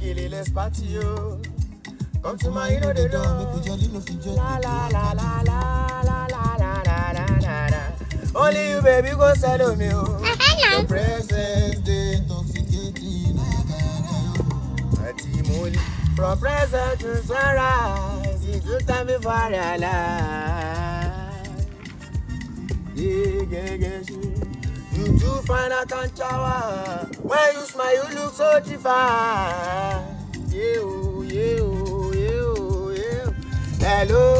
Gilly, let's party, yo. Come to my, you know the door. La la la la la la la la la la la. Only you, baby, go settle me, oh. Your presence, they intoxicating. From present to sunrise, it's good time before I realize. Yeah. You too fine, I can't shower. When you smile, you look so divine. Yeah. Hello.